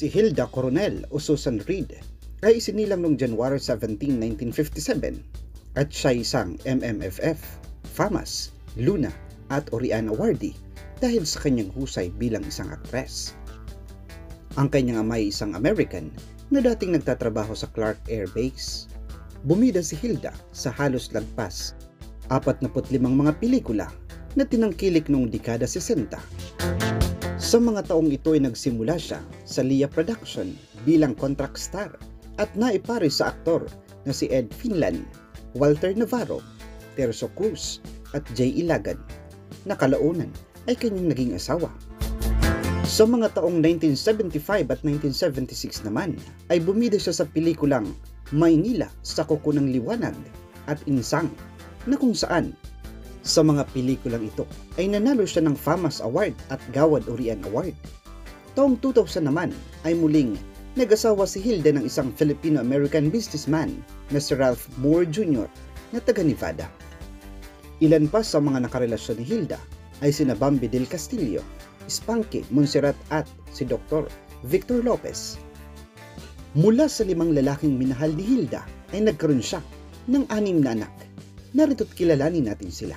Si Hilda Coronel o Susan Reed ay isinilang noong January 17, 1957 at siya isang MMFF, FAMAS, Luna at Orion awardee dahil sa kanyang husay bilang isang aktres. Ang kanyang ama ay isang American na dating nagtatrabaho sa Clark Air Base. Bumida si Hilda sa halos lagpas 45 mga pelikula na tinangkilik noong dekada 60. Sa mga taong ito ay nagsimula siya sa Lia Production bilang contract star at naipare sa aktor na si Ed Finlan, Walter Navarro, Terzo Cruz at Jay Ilagan na kalaunan ay kanyang naging asawa. Sa mga taong 1975 at 1976 naman ay bumida siya sa pelikulang Maynila sa Kuko ng Liwanag at Insang na kung saan sa mga pelikulang ito ay nanalo siya ng FAMAS Award at Gawad Orion Award. Taong 2000 naman ay muling nag-asawa si Hilda ng isang Filipino-American businessman na si Ralph Moore Jr. na taga Nevada. Ilan pa sa mga nakarelasyon ni Hilda ay sina Bambi del Castillo, Spanky Montserrat at si Dr. Victor Lopez. Mula sa 5 lalaking minahal ni Hilda ay nagkaroon siya ng 6 na anak. Narito't kilalanin natin sila.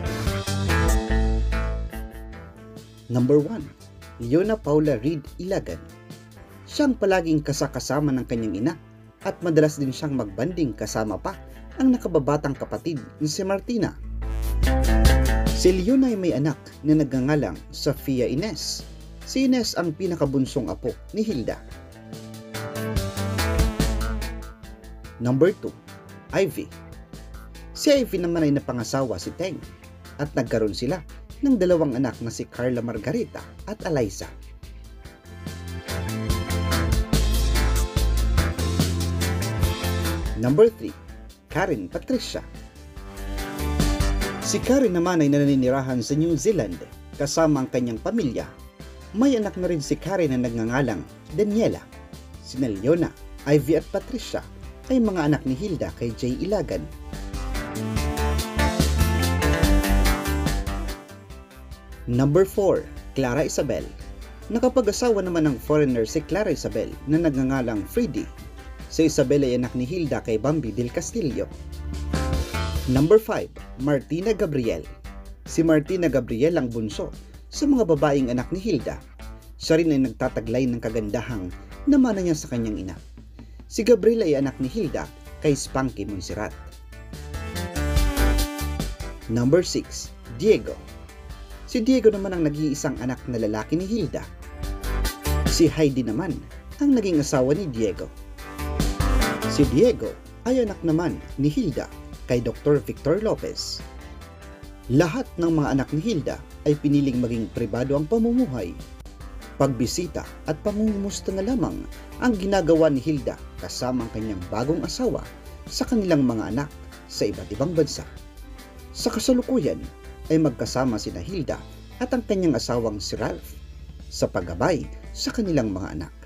Number 1. Leona Paula Reed Ilagan. Siyang palaging kasama ng kanyang ina at madalas din siyang magbanding kasama pa ang nakababatang kapatid ni si Martina. Si Leona ay may anak na nagngangalang Sofia Ines. Si Ines ang pinakabunsong apo ni Hilda. Number 2. Ivy. Si Ivy naman ay napangasawa si Teng at nagkaroon sila ng 2 anak na si Carla Margarita at Eliza. Number 3. Karen Patricia. Si Karen naman ay naninirahan sa New Zealand kasama ang kanyang pamilya. May anak na rin si Karen na nagngangalang Daniela. Sina Leona, Ivy at Patricia ay mga anak ni Hilda kay Jay Ilagan. Number 4. Clara Isabel. Nakapag-asawa naman ng foreigner si Clara Isabel na nagngangalang Freddy. Si Isabel ay anak ni Hilda kay Bambi del Castillo. Number 5. Martina Gabriel. Si Martina Gabriel ang bunso sa mga babaeng anak ni Hilda. Siya rin ay nagtataglay ng kagandahang namana niya sa kanyang ina. Si Gabriel ay anak ni Hilda kay Spanky Montserrat. Number 6. Diego. Si Diego naman ang nag-iisang anak na lalaki ni Hilda. Si Heidi naman ang naging asawa ni Diego. Si Diego ay anak naman ni Hilda kay Dr. Victor Lopez. Lahat ng mga anak ni Hilda ay piniling maging pribado ang pamumuhay. Pagbisita at pamumusta na lamang ang ginagawa ni Hilda kasama ang kanyang bagong asawa sa kanilang mga anak sa iba't ibang bansa. Sa kasalukuyan ay magkasama sina Hilda at ang kanyang asawang si Ralph sa paggabay sa kanilang mga anak.